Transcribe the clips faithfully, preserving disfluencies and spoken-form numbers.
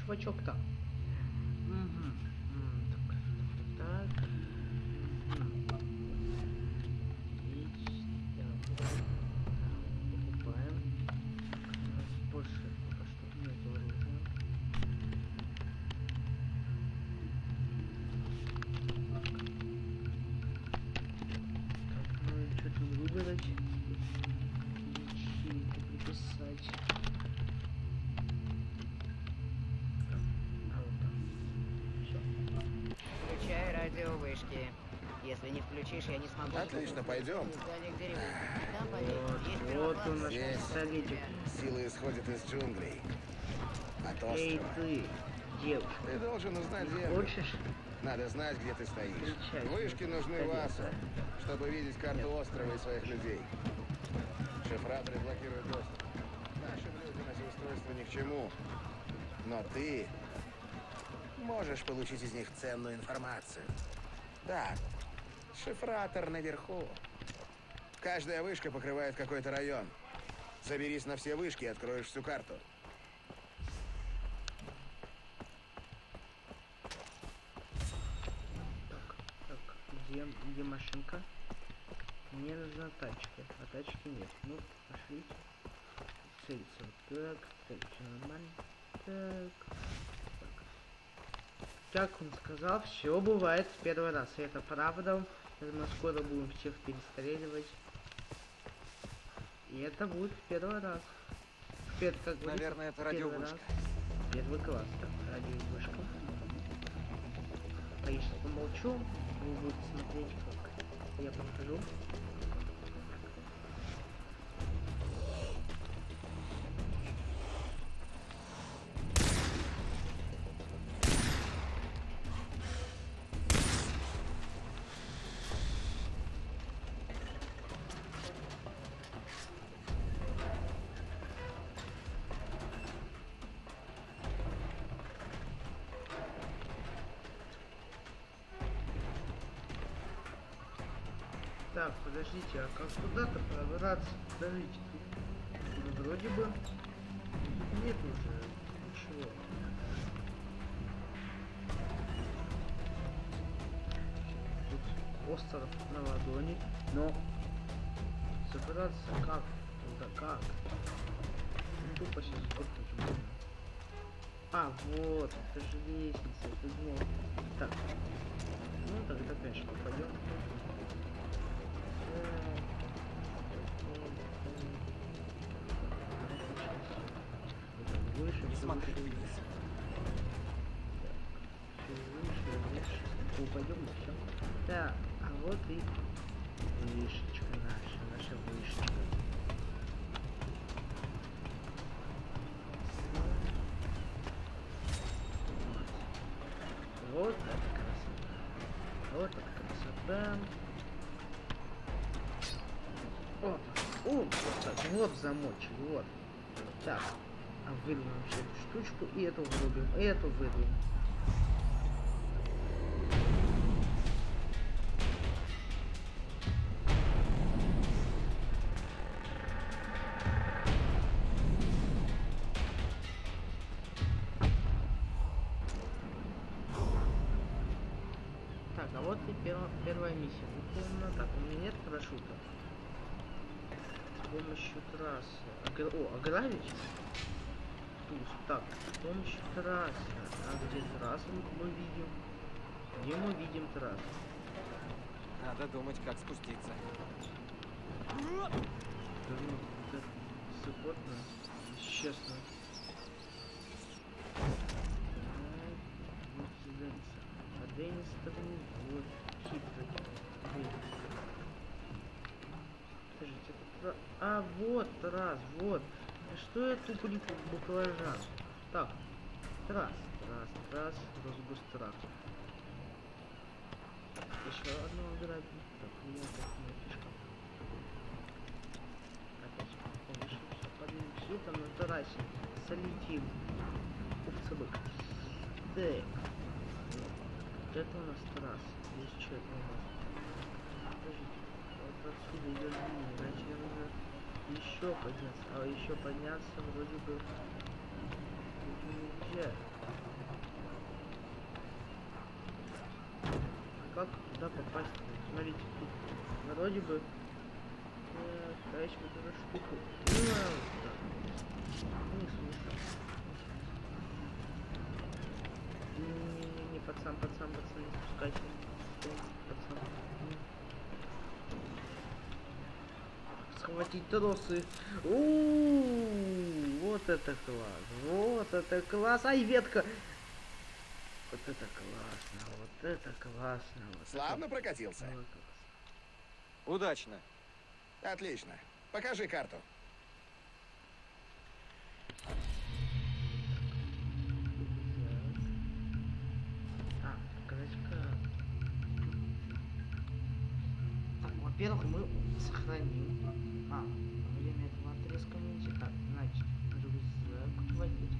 чувачок-то? Угу. Так, так, так. Покупаем. У нас больше пока что нет оружия. Так, ну и что-то выбрать. Ячейку приписать. Включай радиовышки. Если не включишь, я не смогу. Отлично, пойдем. Вот, вот он наш пистолетик. Сила исходит из джунглей. От Эй острова. ты, девушка. Ты должен узнать землю. Хочешь? Надо знать, где ты стоишь. Встречайся. Вышки нужны Васу, чтобы видеть карту острова и своих людей. Шифраторы блокируют доступ. Нашим людям эти устройства ни к чему. Но ты можешь получить из них ценную информацию. Да, шифратор наверху. Каждая вышка покрывает какой-то район. Заберись на все вышки и откроешь всю карту. Так, так, где, где машинка? Мне нужна тачка, а тачки нет. Ну, пошлите. Целься. Так, так, все нормально. Так, так. Как он сказал, все бывает в первый раз. И это правда. Мы скоро будем всех перестреливать. И это будет в первый раз. Пер, как Наверное, это радиовышка. Первый класс, так, радиовышка. А если помолчу, вы будете смотреть, как я прохожу. Так, подождите, а как туда-то пробраться? Подождите, тут ну, вроде бы нет уже ничего. Тут остров на ладони, но забраться как? Туда как? Ну, тупо сейчас сфоткать можно. А, вот, это же лестница, это дно. Так, ну тогда, конечно, попадем. Выше, Не смотри выше. вниз. Все выше, выше. Упадем и все. Так, а вот и вышечка наша, наша вышечка. Вот это красота. Вот это красота. Вот. О, вот так, вот замочек, вот. Так. А вырвем всю эту штучку и эту вырубим, и эту вырвем. Так, а вот и первая, первая миссия выполнена. Так, у меня нет парашюта. С помощью трассы. Огр... О, ограбить? Так, с помощью трассы. А где трассу мы видим? Где мы видим трассу? Надо думать, как спуститься. Да ну, это сыкотно, если честно. Вот Денниса. А Деннис стороны, вот, хитрый. Подождите, это тра... А, вот трасс, вот. А что я туплю баклажан? Так, трасс, трасс, трасс, Росгострах. Еще одно ограбить. Так, у меня так не фишка. Опять повыше, все, поднимемся. И там на трассе солетим. Овцебык. Так. Вот это у нас трасса. Здесь что это у нас? Подождите. Вот отсюда идет линия. Значит, я нужно еще подняться. А еще подняться вроде бы нельзя. как туда попасть? Смотрите, тут вроде бы... Э, ставить вот эту штуку. Ну, да. Не смысл. Не-не-не, пацан, пацан, пацан, не спускайся. Стой, пацан. Схватить тросы. У-у-у, вот это класс. Вот это класс. Ай, ветка. Вот это классно. Вот это классно. Вот Славно это... прокатился. Вот Удачно. Отлично. Покажи карту. А, показать карту. Так, во-первых, мы сохраним. А, время этого отрезка не так. Значит, рюкзак вводить.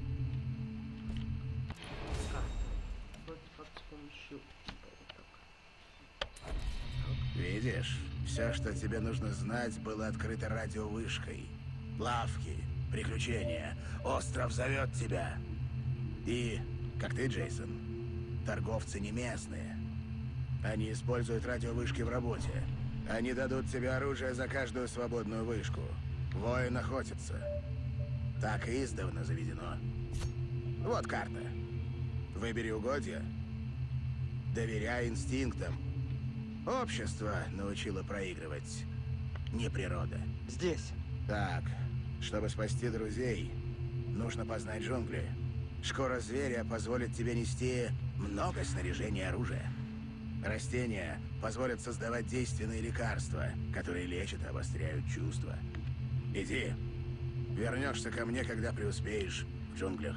Карта. Вот как с помощью... Вот так. Видишь, все, что тебе нужно знать, было открыто радиовышкой. Лавки, приключения, остров зовет тебя. И, как ты, Джейсон, торговцы не местные. Они используют радиовышки в работе. Они дадут тебе оружие за каждую свободную вышку. Воин охотится. Так и издавна заведено. Вот карта. Выбери угодья. Доверяй инстинктам. Общество научило проигрывать, не природа. Здесь. Так, чтобы спасти друзей, нужно познать джунгли. Шкура зверя позволит тебе нести много снаряжения и оружия. Растения позволят создавать действенные лекарства, которые лечат и обостряют чувства. Иди. Вернешься ко мне, когда преуспеешь в джунглях.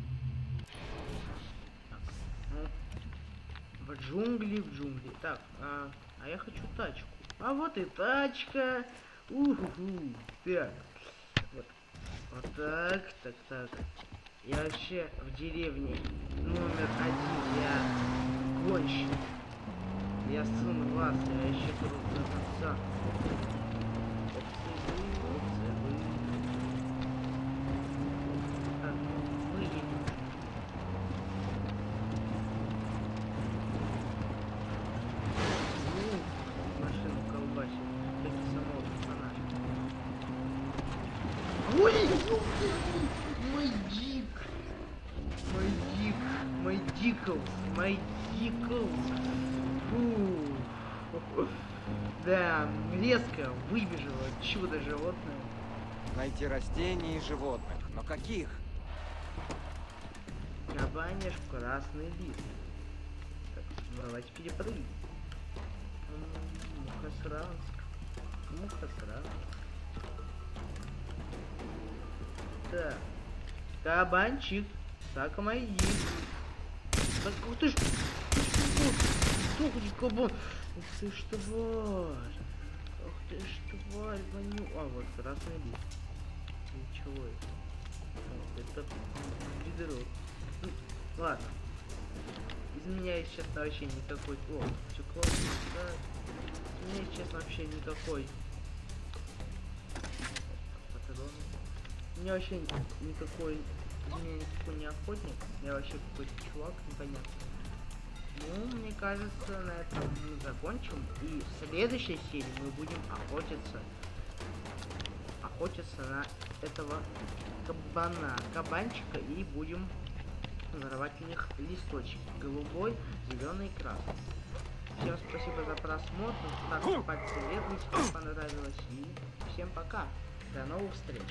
В джунгли, в джунгли. Так, а, а я хочу тачку. А вот и тачка. Уху. Так. Вот. Вот так, так, так. Я вообще в деревне номер один. Я гонщик. Я сын вас, я еще тут до конца. Опции вы, опции вы. Так, мы едем. Машину колбасит. Какие самого фонарь. Ой, мой дик. Мой дик. Мой диклс. Мой диклс. Фу. Да, резко выбежало чудо животное. Найти растения и животных. Но каких? Кабаниш, красный лист. Так, ну давайте перепрыгнем. Мухосранск. Мухосранск. Так. Кабанчик. Так, мои. Так, ух ты ж. Ух ты, кабан. Ух ты ж, тварь. Ух ты ж, тварь, воню. А, вот красный лист. Ничего. Это бедро. Ну, ладно. Из меня сейчас вообще никакой... О, все классно. Да. Из меня сейчас вообще никакой... Патроны. У меня вообще никакой... Из меня никакой не охотник. Я вообще какой-то чувак, непонятно. Ну, мне кажется, на этом мы закончим. И в следующей серии мы будем охотиться. Охотиться на этого кабана, кабанчика, и будем воровать у них листочки. Голубой, зеленый, красный. Всем спасибо за просмотр. Ставьте пальцы вверх, если вам понравилось. И всем пока. До новых встреч.